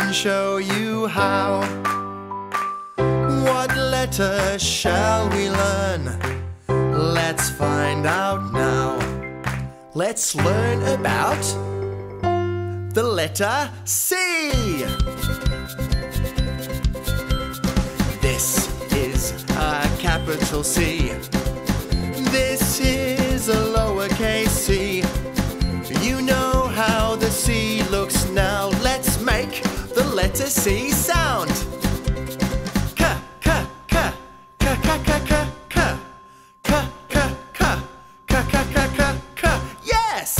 can show you how. What letter shall we learn? Let's find out now. Let's learn about the letter C. This is a capital C. This is a lowercase c. You know how the C looks now. Let's make the letter C sound. K, K, K, K, K, K, K, K, K, K, K, K, K, K, K, K. Yes!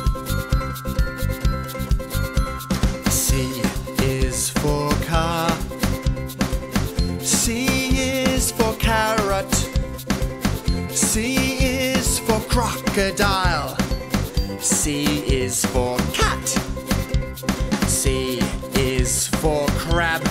C is for car. C is for carrot. C is for crocodile. C is for cat. C is for crab.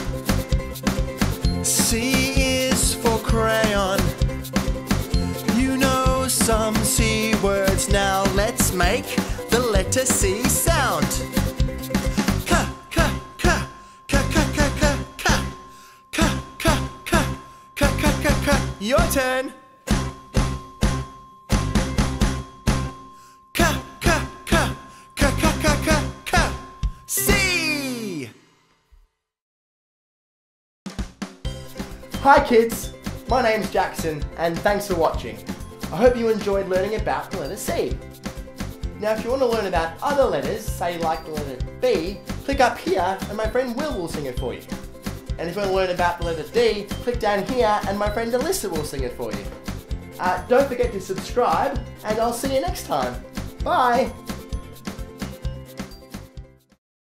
C is for crayon. You know some C words now. Let's make the letter C sound. K, K, K, K, K, K, K, K, K, K, K, K, K, K, K. Your turn. K, K, K, K, K, K, K, K. C. Hi kids, my name's Jackson and thanks for watching. I hope you enjoyed learning about the letter C. Now if you want to learn about other letters, say like the letter B, click up here and my friend Will sing it for you. And if you want to learn about the letter D, click down here and my friend Alyssa will sing it for you. Don't forget to subscribe and I'll see you next time. Bye!